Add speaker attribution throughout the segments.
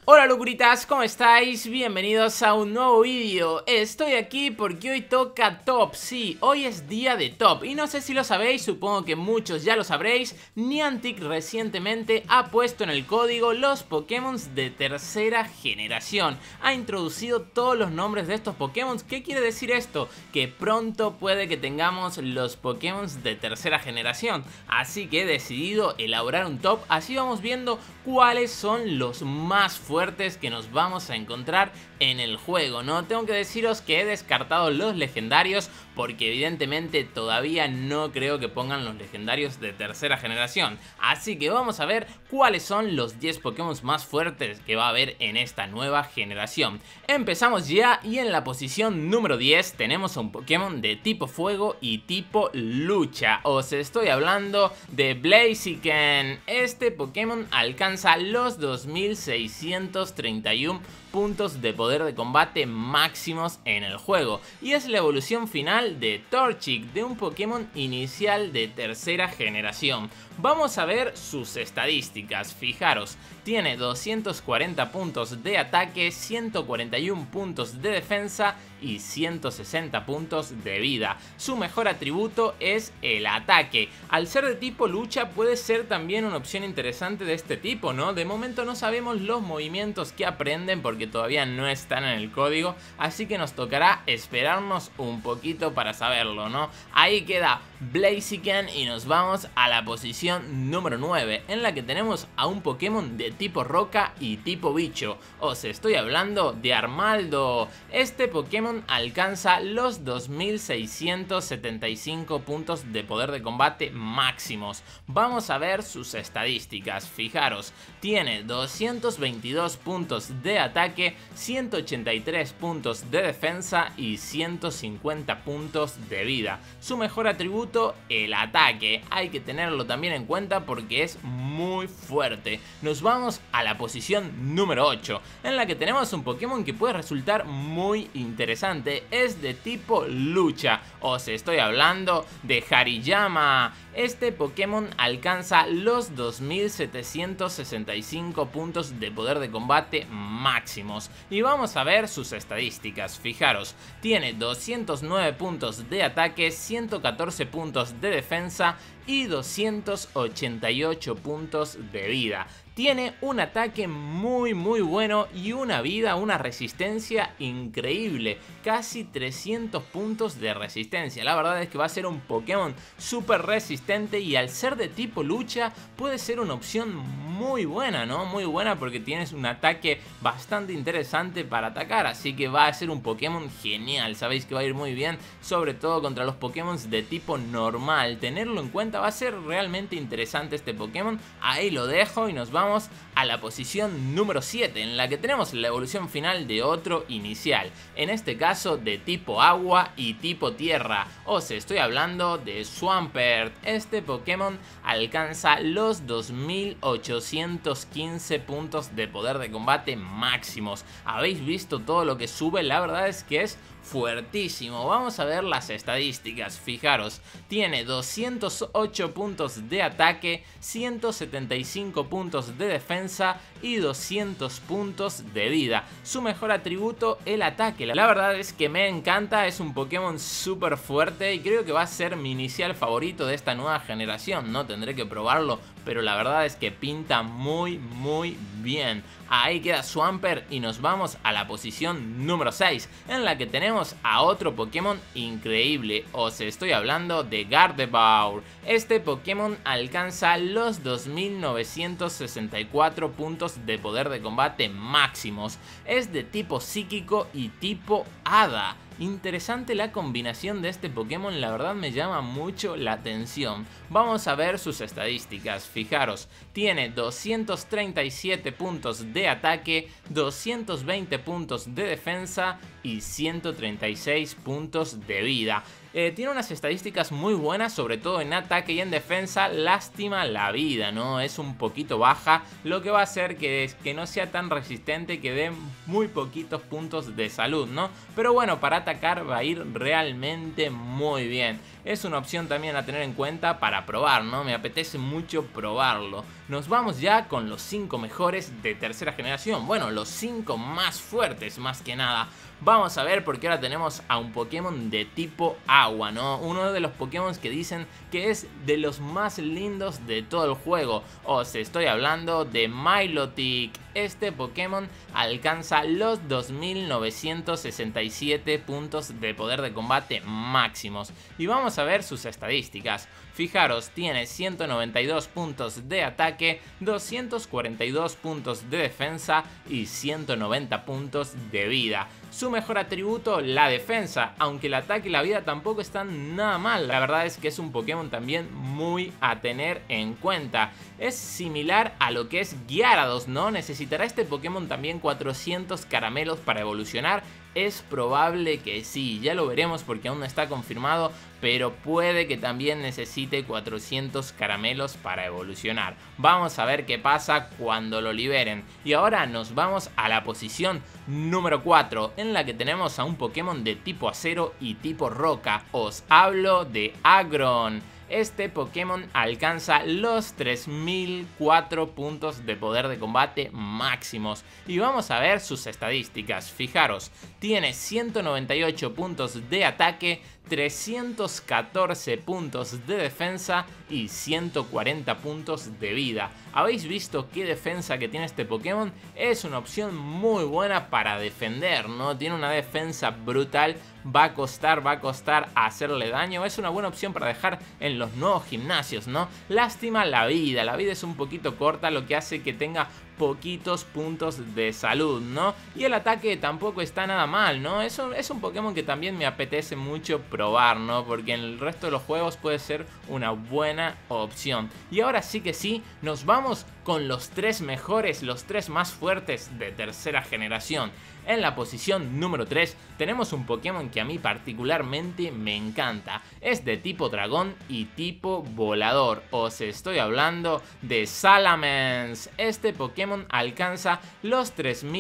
Speaker 1: Hola locuritas, ¿cómo estáis? Bienvenidos a un nuevo vídeo. Estoy aquí porque hoy toca Top. Sí, hoy es día de Top. Y no sé si lo sabéis, supongo que muchos ya lo sabréis. Niantic recientemente ha puesto en el código los Pokémon de tercera generación. Ha introducido todos los nombres de estos Pokémon. ¿Qué quiere decir esto? Que pronto puede que tengamos los Pokémon de tercera generación. Así que he decidido elaborar un top. Así vamos viendo cuáles son los más fuertes que nos vamos a encontrar en el juego, ¿no? Tengo que deciros que he descartado los legendarios porque evidentemente todavía no creo que pongan los legendarios de tercera generación. Así que vamos a ver cuáles son los 10 Pokémon más fuertes que va a haber en esta nueva generación. Empezamos ya y en la posición número 10 tenemos a un Pokémon de tipo fuego y tipo lucha. Os estoy hablando de Blaziken. Este Pokémon alcanza los 2631 puntos de poder de combate máximos en el juego y es la evolución final de Torchic, de un Pokémon inicial de tercera generación. Vamos a ver sus estadísticas. Fijaros, tiene 240 puntos de ataque, 141 puntos de defensa y 160 puntos de vida. Su mejor atributo es el ataque. Al ser de tipo lucha puede ser también una opción interesante de este tipo, ¿no? De momento no sabemos los movimientos que aprenden porque todavía no están en el código, así que nos tocará esperarnos un poquito para saberlo, ¿no? Ahí queda Blaziken y nos vamos a la posición número 9, en la que tenemos a un Pokémon de tipo roca y tipo bicho. Os estoy hablando de Armaldo. Este Pokémon alcanza los 2675 puntos de poder de combate máximos. Vamos a ver sus estadísticas. Fijaros, tiene 222 puntos de ataque, 183 puntos de defensa y 150 puntos de vida. Su mejor atributo, el ataque. Hay que tenerlo también en cuenta porque es muy fuerte. Nos vamos a la posición número 8, en la que tenemos un Pokémon que puede resultar muy interesante. Es de tipo lucha. Os estoy hablando de Hariyama. Este Pokémon alcanza los 2765 puntos de poder de combate máximos. Y vamos a ver sus estadísticas. Fijaros, tiene 209 puntos de ataque, 114 puntos de defensa y 288 puntos de vida. Tiene un ataque muy bueno y una vida, una resistencia increíble. Casi 300 puntos de resistencia. La verdad es que va a ser un Pokémon súper resistente y al ser de tipo lucha puede ser una opción muy buena, ¿no? Muy buena porque tienes un ataque bastante interesante para atacar. Así que va a ser un Pokémon genial. Sabéis que va a ir muy bien, sobre todo contra los Pokémon de tipo normal. Tenerlo en cuenta, va a ser realmente interesante este Pokémon. Ahí lo dejo y nos vamos a la posición número 7, en la que tenemos la evolución final de otro inicial, en este caso de tipo agua y tipo tierra. Os estoy hablando de Swampert. Este Pokémon alcanza los 2815 puntos de poder de combate máximos. ¿Habéis visto todo lo que sube? La verdad es que es fuertísimo. Vamos a ver las estadísticas. Fijaros, tiene 208 puntos de ataque, 175 puntos de defensa y 200 puntos de vida. Su mejor atributo, el ataque. La verdad es que me encanta, es un Pokémon súper fuerte y creo que va a ser mi inicial favorito de esta nueva generación, ¿no? Tendré que probarlo, pero la verdad es que pinta muy bien. Ahí queda Swampert y nos vamos a la posición número 6, en la que tenemos a otro Pokémon increíble. Os estoy hablando de Gardevoir. Este Pokémon alcanza los 2964 puntos de poder de combate máximos. Es de tipo psíquico y tipo hada. Interesante la combinación de este Pokémon, la verdad me llama mucho la atención. Vamos a ver sus estadísticas. Fijaros, tiene 237 puntos de ataque, 220 puntos de defensa y 136 puntos de vida. Tiene unas estadísticas muy buenas, sobre todo en ataque y en defensa. Lástima la vida, ¿no? Es un poquito baja, lo que va a hacer que no sea tan resistente, que dé muy poquitos puntos de salud, ¿no? Pero bueno, para atacar va a ir realmente muy bien. Es una opción también a tener en cuenta para probar, ¿no? Me apetece mucho probarlo. Nos vamos ya con los 5 mejores de tercera generación. Bueno, los 5 más fuertes más que nada. Vamos a ver, porque ahora tenemos a un Pokémon de tipo agua, ¿no? Uno de los Pokémon que dicen que es de los más lindos de todo el juego. Os estoy hablando de Milotic. Este Pokémon alcanza los 2967 puntos de poder de combate máximos. Y vamos a ver sus estadísticas. Fijaros, tiene 192 puntos de ataque, 242 puntos de defensa y 190 puntos de vida. Su mejor atributo, la defensa, aunque el ataque y la vida tampoco están nada mal. La verdad es que es un Pokémon también muy a tener en cuenta. Es similar a lo que es Gyarados, ¿no? Necesitará este Pokémon también 400 caramelos para evolucionar. Es probable que sí, ya lo veremos porque aún no está confirmado, pero puede que también necesite 400 caramelos para evolucionar. Vamos a ver qué pasa cuando lo liberen. Y ahora nos vamos a la posición número 4, en la que tenemos a un Pokémon de tipo acero y tipo roca. Os hablo de Aggron. Este Pokémon alcanza los 3004 puntos de poder de combate máximos. Y vamos a ver sus estadísticas. Fijaros, tiene 198 puntos de ataque, 314 puntos de defensa y 140 puntos de vida. ¿Habéis visto qué defensa que tiene este Pokémon? Es una opción muy buena para defender, ¿no? Tiene una defensa brutal. Va a costar hacerle daño. Es una buena opción para dejar en los nuevos gimnasios, ¿no? Lástima la vida es un poquito corta, lo que hace que tenga poquitos puntos de salud, ¿no? Y el ataque tampoco está nada mal, ¿no? Es un Pokémon que también me apetece mucho probar, ¿no? Porque en el resto de los juegos puede ser una buena opción. Y ahora sí que sí, nos vamos con los 3 mejores, los 3 más fuertes de tercera generación. En la posición número 3 tenemos un Pokémon que a mí particularmente me encanta. Es de tipo dragón y tipo volador. Os estoy hablando de Salamence. Este Pokémon alcanza los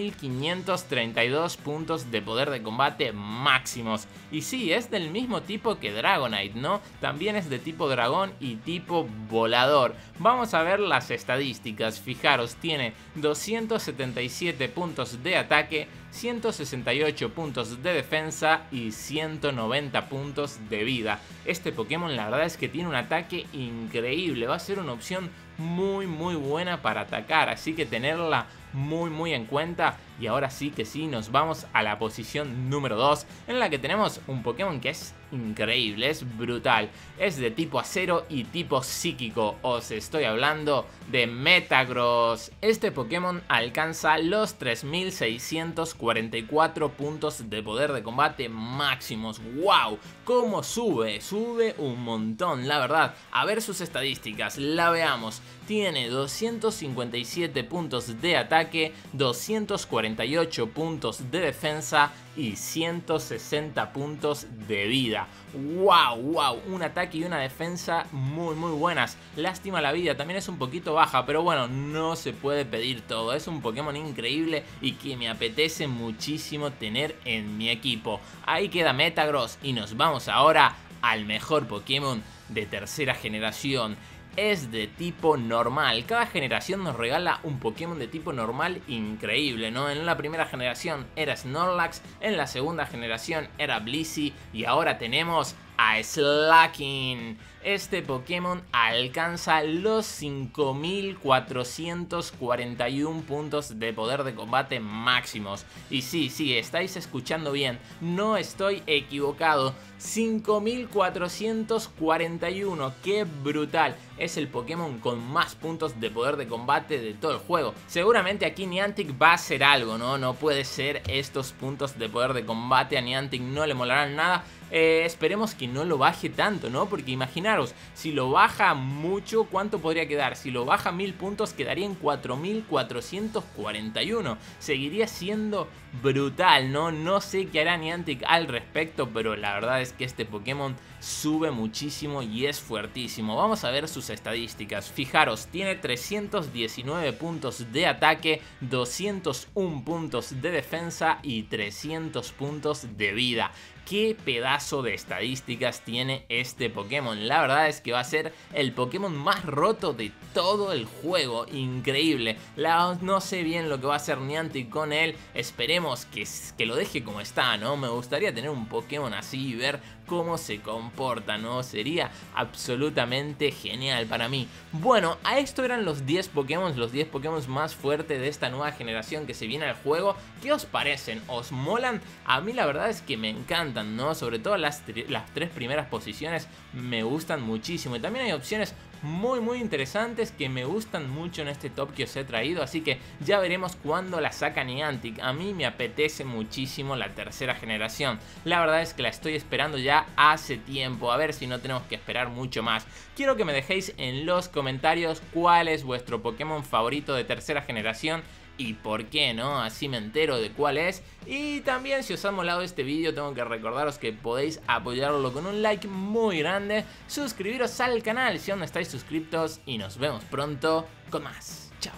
Speaker 1: 3532 puntos de poder de combate máximos. Y sí, es del mismo tipo que Dragonite, ¿no? También es de tipo dragón y tipo volador. Vamos a ver las estadísticas. Fijaros, tiene 277 puntos de ataque, 168 puntos de defensa y 190 puntos de vida. Este Pokémon la verdad es que tiene un ataque increíble. Va a ser una opción muy buena para atacar, así que tenerla muy en cuenta. Y ahora sí que sí, nos vamos a la posición número 2, en la que tenemos un Pokémon que es increíble, es brutal. Es de tipo acero y tipo psíquico. Os estoy hablando de Metagross. Este Pokémon alcanza los 3644 puntos de poder de combate máximos. ¡Wow! ¿Cómo sube? Sube un montón, la verdad. A ver sus estadísticas, la veamos. Tiene 257 puntos de ataque, 248 puntos de defensa y 160 puntos de vida. ¡Wow! Un ataque y una defensa muy buenas. Lástima la vida, también es un poquito baja, pero bueno, no se puede pedir todo. Es un Pokémon increíble y que me apetece muchísimo tener en mi equipo. Ahí queda Metagross y nos vamos ahora al mejor Pokémon de tercera generación. Es de tipo normal. Cada generación nos regala un Pokémon de tipo normal increíble, ¿no? En la primera generación era Snorlax, en la segunda generación era Blissey y ahora tenemos a Slaking. Este Pokémon alcanza los 5441 puntos de poder de combate máximos. Y sí, estáis escuchando bien, no estoy equivocado. 5441, qué brutal. Es el Pokémon con más puntos de poder de combate de todo el juego. Seguramente aquí Niantic va a hacer algo, ¿no? No puede ser estos puntos de poder de combate. A Niantic no le molarán nada. Esperemos que no lo baje tanto, ¿no? Porque imaginar imaginaros, si lo baja mucho, ¿cuánto podría quedar? Si lo baja 1000 puntos, quedaría en 4441. Seguiría siendo brutal, ¿no? No sé qué hará Niantic al respecto, pero la verdad es que este Pokémon sube muchísimo y es fuertísimo. Vamos a ver sus estadísticas. Fijaros, tiene 319 puntos de ataque, 201 puntos de defensa y 300 puntos de vida. Qué pedazo de estadísticas tiene este Pokémon. La verdad es que va a ser el Pokémon más roto de todo el juego. Increíble. No sé bien lo que va a hacer Niantic con él. Esperemos que lo deje como está, ¿no? Me gustaría tener un Pokémon así y ver cómo se comporta, ¿no? Sería absolutamente genial para mí. Bueno, a esto eran los 10 Pokémon, los 10 Pokémon más fuertes de esta nueva generación que se viene al juego. ¿Qué os parecen? ¿Os molan? A mí la verdad es que me encantan, ¿no? Sobre todo las 3 primeras posiciones me gustan muchísimo. Y también hay opciones muy interesantes que me gustan mucho en este top que os he traído, así que ya veremos cuándo la saca Niantic. A mí me apetece muchísimo la tercera generación, la verdad es que la estoy esperando ya hace tiempo, a ver si no tenemos que esperar mucho más. Quiero que me dejéis en los comentarios cuál es vuestro Pokémon favorito de tercera generación y por qué, ¿no? Así me entero de cuál es. Y también, si os ha molado este vídeo, tengo que recordaros que podéis apoyarlo con un like muy grande, suscribiros al canal si aún no estáis suscritos y nos vemos pronto con más. Chao.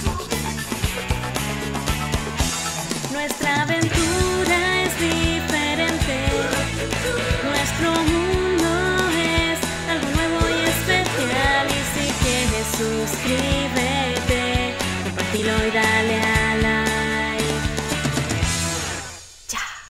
Speaker 2: Nuestra aventura es diferente, nuestro mundo es algo nuevo y especial. Y si quieres suscríbete, compártelo y dale a